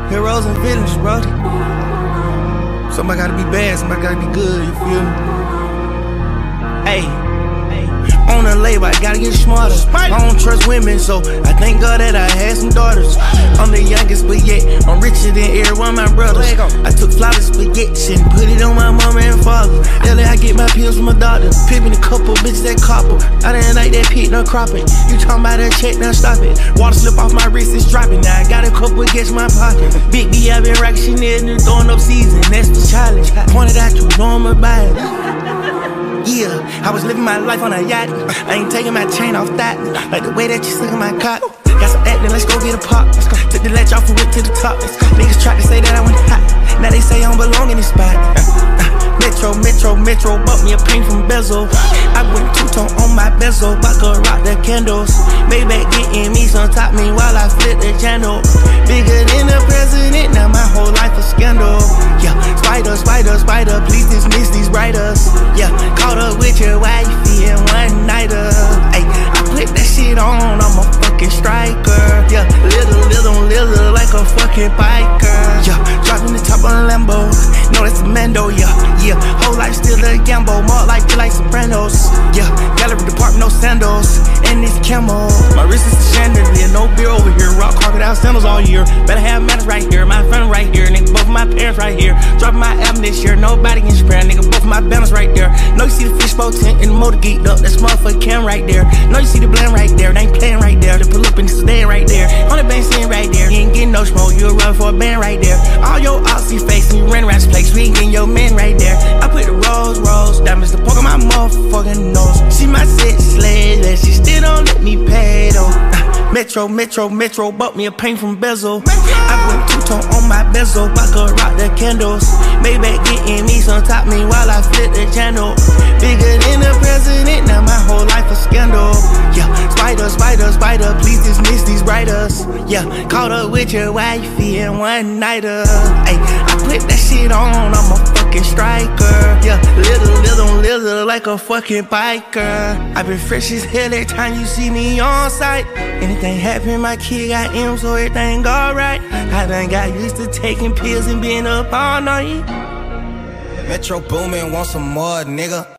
Heroes and villains, brother. Somebody gotta be bad, somebody gotta be good, you feel me? Hey. On the label, I gotta get smarter. I don't trust women, so I thank God that I had some daughters. I'm the youngest, but yet I'm richer than every one of my brothers. I took flawless spaghetti and put it on my mama and father. LA, I get my pills from my doctor. Pimpin' a couple bitches that copper. I didn't like that pit, no cropping. You talking about that check, now stop it. Water slip off my wrist, it's dropping. Now I got a couple against my pocket. Big B, I been rockin' Chanel and throwing up season. That's the challenge. Pointed out to know my body. Yeah, I was living my life on a yacht. I ain't taking my chain off that. Like the way that you suck in my cock. Got some acting, let's go get a pop. Took the latch off and went to the top. Niggas tried to say that I went hot. Now they say I don't belong in this spot. Metro, bought me a paint from Bezel. I went two-tone on my bezel, vodka rock the candles. Maybach getting me some top me while I flip the channel. Bigger than the president, now my whole life a scandal. Yeah, spider, please dismiss these writers. Yeah, caught up with your wifey and one nighter. Ay, I put that shit on, I'm a fucking striker. Yeah, little like a fucking biker. Yeah, dropping the top on Lambo. No, that's a Mando, yeah. Whole life still a gamble, more like Sopranos. Yeah, gallery department, no sandals, and it's camo. My wrist is a chandelier, no beer over here. Rock crocodile sandals all year. Better have manners right here, my friend right here. Nigga, both of my parents right here. Dropping my album this year, nobody can spare. Nigga, both of my banners right there. Know you see the fishbowl tent and the motor geeked up. That's motherfucking cam right there. Know you see the blend right there, they ain't playing right there. They pull up in the sedan right there. On the bank sitting right there. You ain't getting no smoke, you a run for a band right there. All your Aussie face and you run around this place. We ain't getting your men right there. I put the rose diamonds to poke on my motherfucking nose. She my sex slave, and she still don't let me pay though. Metro, bought me a paint from Bezel. I went two-tone on my bezel, vodka rock the candles. Maybach getting me some top me while I flip the channel. Bigger than the president, now my whole life a scandal. Yeah, spider, please dismiss these writers. Yeah, caught up with your wifey and one nighter. Ay, I put that shit on, I'm a fucking striker. Yeah, little like a fucking biker. I been fresh as hell every time you see me on site. Anything happen, my kid got M, so everything alright. I done got used to taking pills and being up all night. Metro Boomin, want some more, nigga.